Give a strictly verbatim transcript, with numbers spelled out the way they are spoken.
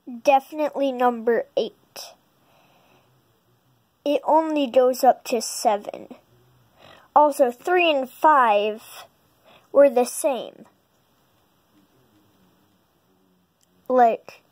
definitely number eight. It only goes up to seven. Also, three and five were the same. Like,